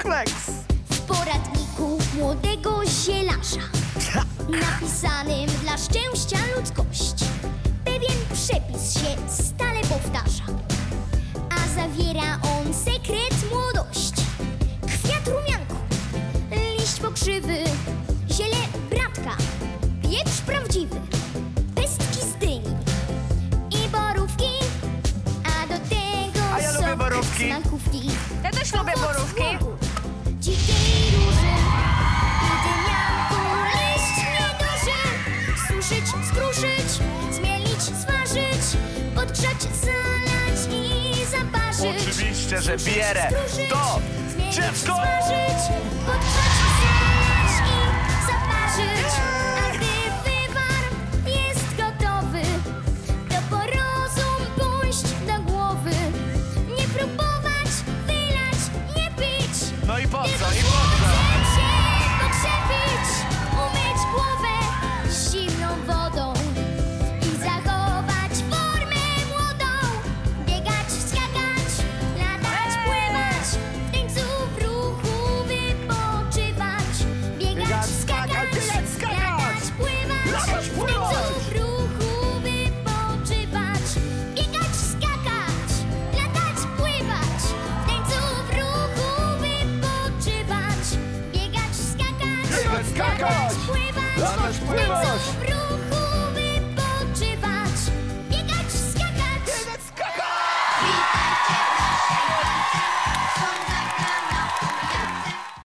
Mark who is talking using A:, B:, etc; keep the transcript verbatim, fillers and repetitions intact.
A: Flex.
B: W poradniku młodego zielarza, napisanym dla szczęścia ludzkości, pewien przepis się stale powtarza, a zawiera on sekret młodości. Kwiat rumianku, liść pokrzywy, ziele bratka, pieprz prawdziwy, pestki z dyni i borówki, a do tego
A: A ja lubię
B: sok
A: borówki.
B: z makówki.
C: Ja też lubię
B: Owoc
C: borówki.
B: młoku, dzikiej róży i dymianku, liść nieduży. Suszyć, skruszyć, zmielić, smażyć, podgrzać, zalać i zaparzyć.
A: Oczywiście, że
B: Suszyć,
A: bierę
B: skruszyć,
A: to
B: zmielić,
A: dziecko!
B: smażyć, podgrzać, zalać i zaparzyć. A gdy wywar jest gotowy, to po rozum pójść do głowy. Nie próbować, wylać, nie pić.
A: No i po co, i
B: Tylko
A: po co?
B: słońcem się pokrzepić, umyć głowę zimną wodą i zachować formę młodą. Biegać, skakać, latać, pływać, w tańcu w ruchu wypoczywać. Biegać, skakać,
A: biegać, skakać,
B: latać, pływać,
A: latać,
B: w
A: pływać.
B: tańcu w ruchu wypoczywać. Biegać, skakać, latać, pływać, w tańcu w ruchu wypoczywać. Biegać, skakać,
A: Biegać, skakać,
B: latać, pływać,
A: latać,
B: w
A: pływać.
B: tańcu w